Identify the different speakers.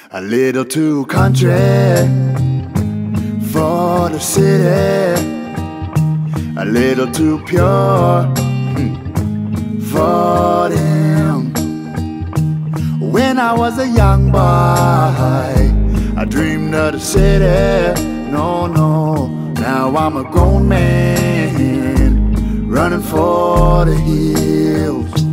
Speaker 1: A little too country for the city, a little too pure for them. When I was a young boy, I dreamed of the city. No, no, now I'm a grown man running for the hills.